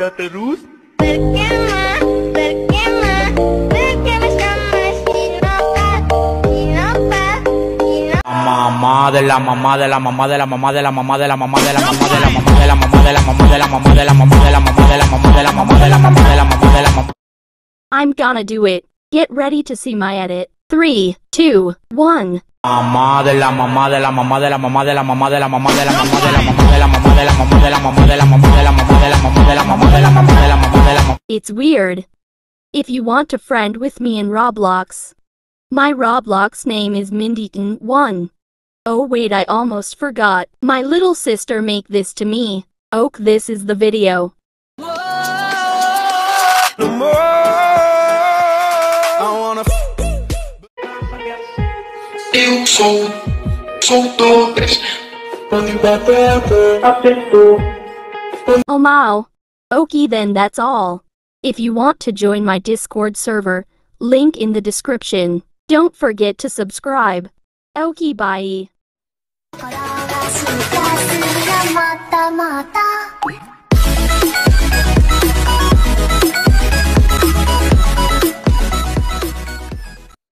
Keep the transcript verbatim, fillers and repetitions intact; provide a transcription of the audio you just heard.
aja terus. Berkemah, berkemah, berkemah sama Sinopa, Sinopa, Sinopa. Mamá de la mamá de la mamá de la mamá de la mamá de la mamá de la mamá de la mamá de la mamá de la mamá de la mamá de la mamá de la mamá de la mamá de la mamá de la mamá de la mamá de la mamá. I'm gonna do it. Get ready to see my edit. Three, two, one. Mamá de la mamá de la mamá de la mamá de la mamá de la mamá de la mamá de la mamá de la mamá de la mamá de la mamá de la mamá de la mamá de la mamá de la mamá de la mamá de la mamá de la mamá. It's weird. If you want to friend with me in Roblox, my Roblox name is Mindyton one. Oh wait, I almost forgot. My little sister make this to me. Oak, this is the video. No more. I wanna. Eu sou, sou todas. Oh mau. Okay, then that's all. If you want to join my Discord server, link in the description. Don't forget to subscribe. Okay, bye.